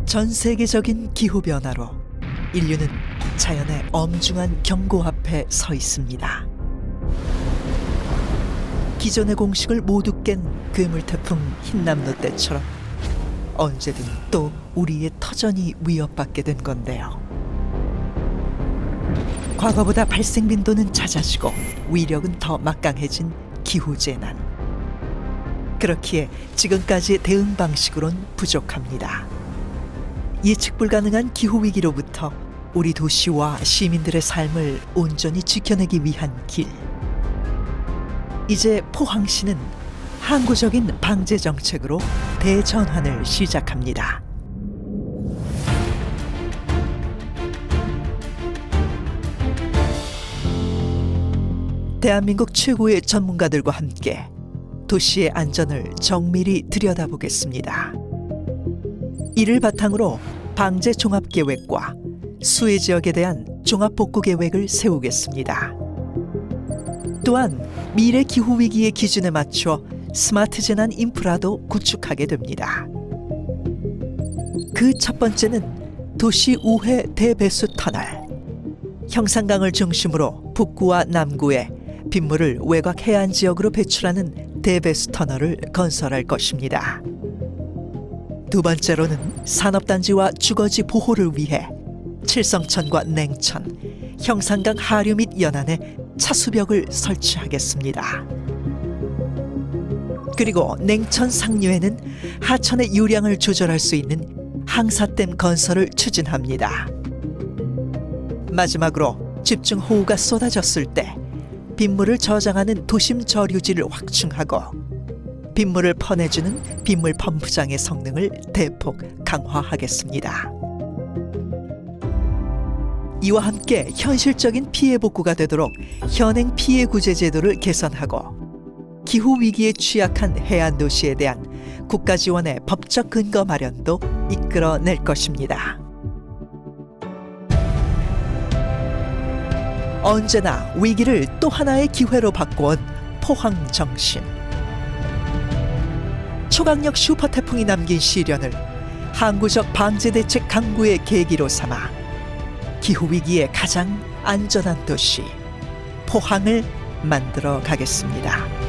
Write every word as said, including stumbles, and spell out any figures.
전 세계적인 기후변화로 인류는 자연의 엄중한 경고 앞에 서 있습니다. 기존의 공식을 모두 깬 괴물태풍 흰남노 때처럼 언제든 또 우리의 터전이 위협받게 된 건데요. 과거보다 발생 빈도는 잦아지고 위력은 더 막강해진 기후재난. 그렇기에 지금까지의 대응 방식으론 부족합니다. 예측 불가능한 기후위기로부터 우리 도시와 시민들의 삶을 온전히 지켜내기 위한 길. 이제 포항시는 항구적인 방제 정책으로 대전환을 시작합니다. 대한민국 최고의 전문가들과 함께 도시의 안전을 정밀히 들여다보겠습니다. 이를 바탕으로 방제 종합계획과 수해 지역에 대한 종합복구계획을 세우겠습니다. 또한 미래 기후위기의 기준에 맞춰 스마트 재난 인프라도 구축하게 됩니다. 그 첫 번째는 도시 우회 대배수 터널. 형산강을 중심으로 북구와 남구에 빗물을 외곽 해안 지역으로 배출하는 대배수 터널을 건설할 것입니다. 두 번째로는 산업단지와 주거지 보호를 위해 칠성천과 냉천, 형산강 하류 및 연안에 차수벽을 설치하겠습니다. 그리고 냉천 상류에는 하천의 유량을 조절할 수 있는 항사댐 건설을 추진합니다. 마지막으로 집중호우가 쏟아졌을 때 빗물을 저장하는 도심 저류지를 확충하고 빗물을 퍼내주는 빗물 펌프장의 성능을 대폭 강화하겠습니다. 이와 함께 현실적인 피해 복구가 되도록 현행 피해 구제 제도를 개선하고 기후위기에 취약한 해안 도시에 대한 국가 지원의 법적 근거 마련도 이끌어낼 것입니다. 언제나 위기를 또 하나의 기회로 바꿔온 포항 정신. 초강력 슈퍼태풍이 남긴 시련을 항구적 방제대책 강구의 계기로 삼아 기후위기에 가장 안전한 도시 포항을 만들어 가겠습니다.